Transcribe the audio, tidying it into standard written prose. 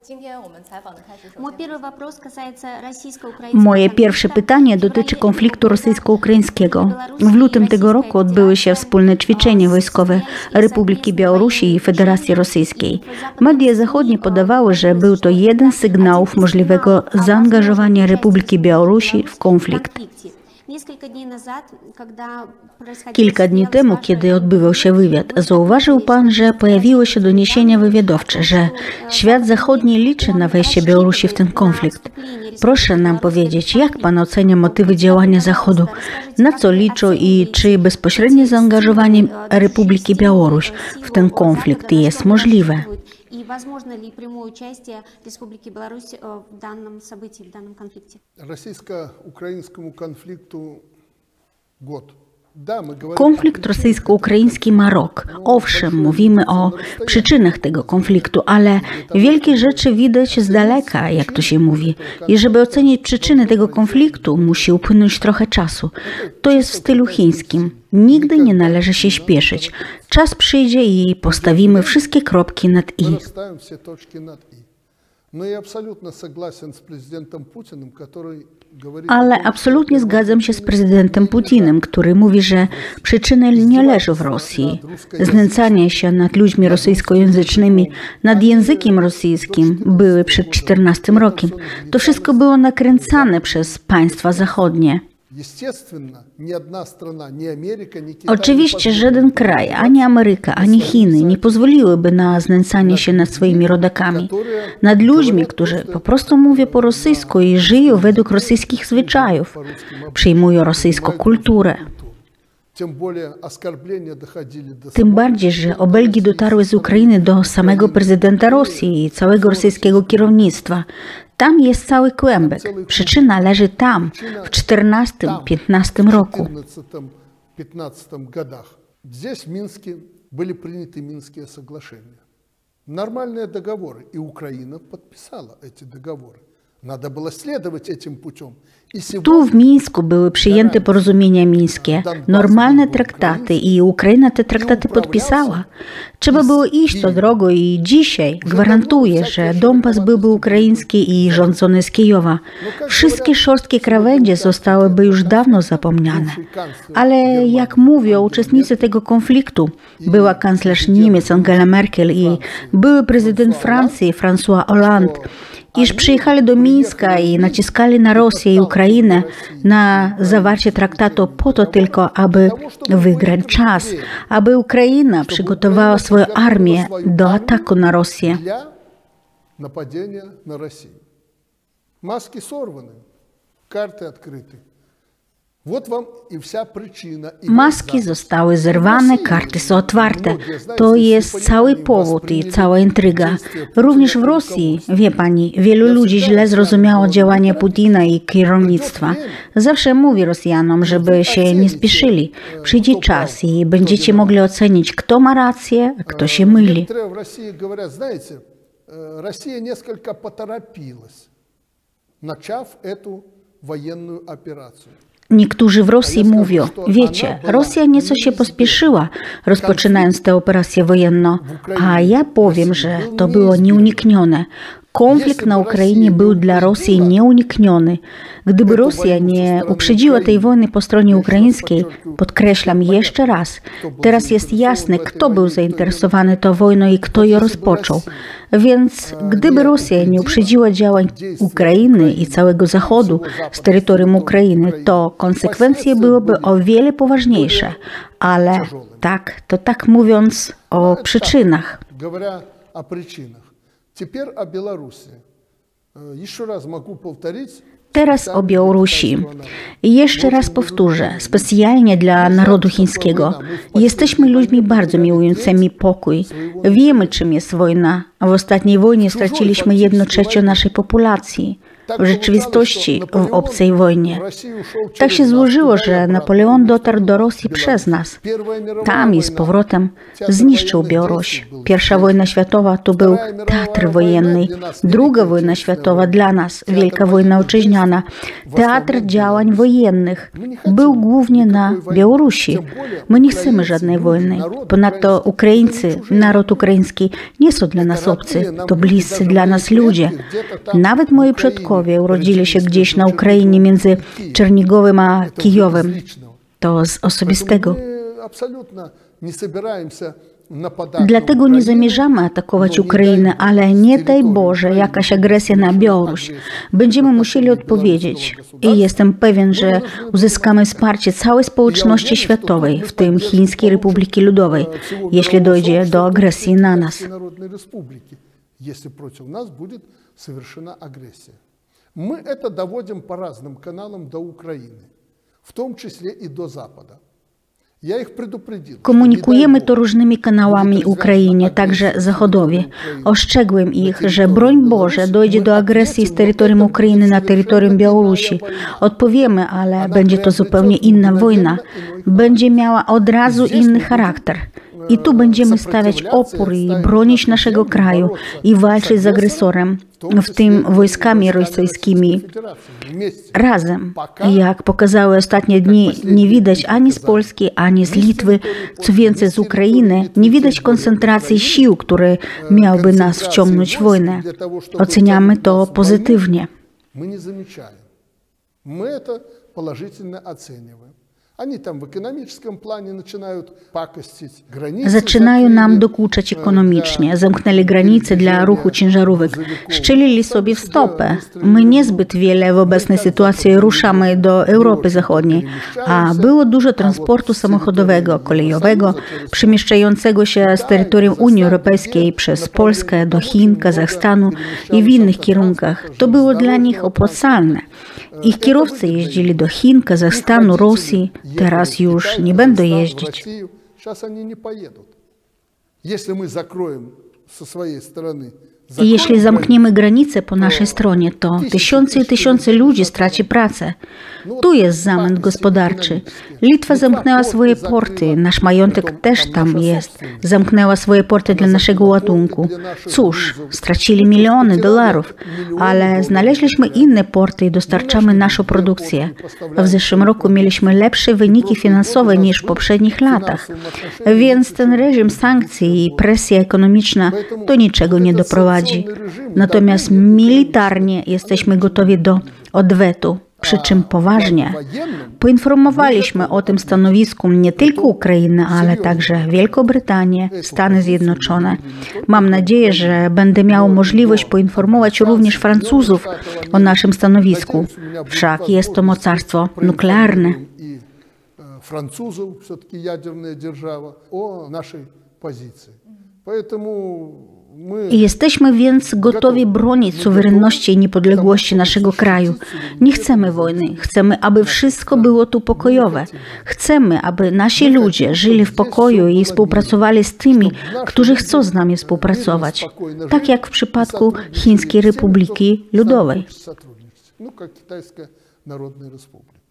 Moje pierwsze pytanie dotyczy konfliktu rosyjsko-ukraińskiego. W lutym tego roku odbyły się wspólne ćwiczenia wojskowe Republiki Białorusi i Federacji Rosyjskiej. Media zachodnie podawały, że był to jeden z sygnałów możliwego zaangażowania Republiki Białorusi w konflikt. Kilka dni temu, kiedy odbywał się wywiad, zauważył pan, że pojawiły się doniesienia wywiadowcze, że świat zachodni liczy na wejście Białorusi w ten konflikt. Proszę nam powiedzieć, jak pan ocenia motywy działania Zachodu, na co liczą i czy bezpośrednie zaangażowanie Republiki Białoruś w ten konflikt jest możliwe? И возможно ли прямое участие Республики Беларусь в данном событии, в данном конфликте? Российско-украинскому конфликту год. Konflikt rosyjsko-ukraiński ma rok. Owszem, mówimy o przyczynach tego konfliktu, ale wielkie rzeczy widać z daleka, jak to się mówi. I żeby ocenić przyczyny tego konfliktu, musi upłynąć trochę czasu. To jest w stylu chińskim. Nigdy nie należy się śpieszyć. Czas przyjdzie i postawimy wszystkie kropki nad i. Ale absolutnie zgadzam się z prezydentem Putinem, który mówi, że przyczyny nie leżą w Rosji. Znęcanie się nad ludźmi rosyjskojęzycznymi, nad językiem rosyjskim były przed 14 rokiem. To wszystko było nakręcane przez państwa zachodnie. Oczywiście żaden kraj, ani Ameryka, ani Chiny nie pozwoliłyby na znęcanie się nad swoimi rodakami, nad ludźmi, którzy po prostu mówią po rosyjsku i żyją według rosyjskich zwyczajów, przyjmują rosyjską kulturę. Tym bardziej, że obelgi dotarły z Ukrainy do samego prezydenta Rosji i całego rosyjskiego kierownictwa. Tam jest cały kłębek. Przyczyna leży tam, w 14-15 roku. Здесь в Минске были приняты Минские соглашения. Нормальные договоры, и Украина подписала эти договоры. Надо было следовать этим путем. Tu w Mińsku były przyjęte porozumienia mińskie, normalne traktaty i Ukraina te traktaty podpisała. Trzeba było iść tą drogą i dzisiaj gwarantuję, że Donbas byłby ukraiński i rządzony z Kijowa. Wszystkie szorstkie krawędzie zostałyby już dawno zapomniane. Ale jak mówią uczestnicy tego konfliktu, była kanclerz Niemiec Angela Merkel i były prezydent Francji François Hollande, iż przyjechali do Mińska i naciskali na Rosję i Ukrainę na zawarcie traktatu po to tylko, aby wygrać czas, aby Ukraina przygotowała swoją armię do ataku na Rosję. Maski sorwane, karty odkryte. Maski zostały zerwane, karty są otwarte. To jest cały powód i cała intryga. Również w Rosji, wie pani, wielu ludzi źle zrozumiało działania Putina i kierownictwa. Zawsze mówi Rosjanom, żeby się nie spieszyli. Przyjdzie czas i będziecie mogli ocenić, kto ma rację, a kto się myli. Rosja несколько поторопилась, начав эту военную операцию. Niektórzy w Rosji mówią, wiecie, Rosja nieco się pospieszyła, rozpoczynając tę operację wojenną, a ja powiem, że to było nieuniknione. Konflikt na Ukrainie był dla Rosji nieunikniony. Gdyby Rosja nie uprzedziła tej wojny po stronie ukraińskiej, podkreślam jeszcze raz, teraz jest jasne, kto był zainteresowany tą wojną i kto ją rozpoczął. Więc gdyby Rosja nie uprzedziła działań Ukrainy i całego Zachodu z terytorium Ukrainy, to konsekwencje byłyby o wiele poważniejsze. Ale tak mówiąc o przyczynach. Teraz o Białorusi. I jeszcze raz powtórzę, specjalnie dla narodu chińskiego. Jesteśmy ludźmi bardzo miłującymi pokój. Wiemy, czym jest wojna. W ostatniej wojnie straciliśmy 1/3 naszej populacji. w rzeczywistości w obcej wojnie. Tak się złożyło, że Napoleon dotarł do Rosji przez nas. Tam i z powrotem zniszczył Białoruś. Pierwsza wojna światowa to był teatr wojenny. Druga wojna światowa dla nas, Wielka wojna ojczyźniana, teatr działań wojennych, był głównie na Białorusi. My nie chcemy żadnej wojny. Ponadto Ukraińcy, naród ukraiński nie są dla nas obcy, to bliscy dla nas ludzie. Nawet moi przodkowie urodzili się gdzieś na Ukrainie między Czernigowem a Kijowem. To z osobistego. Dlatego nie zamierzamy atakować Ukrainy, ale nie daj Boże jakaś agresja na Białoruś. Będziemy musieli odpowiedzieć. I jestem pewien, że uzyskamy wsparcie całej społeczności światowej, w tym Chińskiej Republiki Ludowej, jeśli dojdzie do agresji na nas. Если против нас будет совершена агрессия. Мы это доводим по разным каналам до Украины, в том числе и до Запада. Я их предупредил. Komunikujemy to różnymi kanałami Ukrainie, także Zachodowi. Ostrzegłem ich, że broń Boże dojdzie do agresji z terytorium Ukrainy na terytorium Białorusi. Odpowiemy, ale będzie to zupełnie inna wojna. Będzie miała od razu inny charakter. I tu będziemy stawiać opór i bronić naszego kraju i walczyć z agresorem, w tym wojskami rosyjskimi. Razem, jak pokazały ostatnie dni, nie widać ani z Polski, ani z Litwy, co więcej z Ukrainy, nie widać koncentracji sił, które miałyby nas wciągnąć w wojnę. Oceniamy to pozytywnie. My to pozytywnie oceniamy. Zaczynają nam dokuczać ekonomicznie, zamknęli granice dla ruchu ciężarówek, szczelili sobie w stopę. My niezbyt wiele w obecnej sytuacji ruszamy do Europy Zachodniej, a było dużo transportu samochodowego, kolejowego, przemieszczającego się z terytorium Unii Europejskiej przez Polskę do Chin, Kazachstanu i w innych kierunkach. To było dla nich opłacalne. Ich kierowcy jeździli do Chin, Kazachstanu, Rosji. Teraz już nie będą jeździć. I jeśli zamkniemy granice po naszej stronie, to tysiące i tysiące ludzi straci pracę. Tu jest zamęt gospodarczy. Litwa zamknęła swoje porty, nasz majątek też tam jest. Zamknęła swoje porty dla naszego ładunku. Cóż, stracili miliony dolarów, ale znaleźliśmy inne porty i dostarczamy naszą produkcję. W zeszłym roku mieliśmy lepsze wyniki finansowe niż w poprzednich latach. Więc ten reżim sankcji i presja ekonomiczna do niczego nie doprowadzi. Natomiast militarnie jesteśmy gotowi do odwetu, przy czym poważnie. Poinformowaliśmy o tym stanowisku nie tylko Ukrainę, ale także Wielką Brytanię, Stany Zjednoczone. Mam nadzieję, że będę miał możliwość poinformować również Francuzów o naszym stanowisku. Wszak jest to mocarstwo nuklearne. Francuzów, все-таки ядерная держава, o naszej pozycji. Поэтому Jesteśmy więc gotowi bronić suwerenności i niepodległości naszego kraju. Nie chcemy wojny. Chcemy, aby wszystko było tu pokojowe. Chcemy, aby nasi ludzie żyli w pokoju i współpracowali z tymi, którzy chcą z nami współpracować. Tak jak w przypadku Chińskiej Republiki Ludowej. jak Китайская Народная Республика.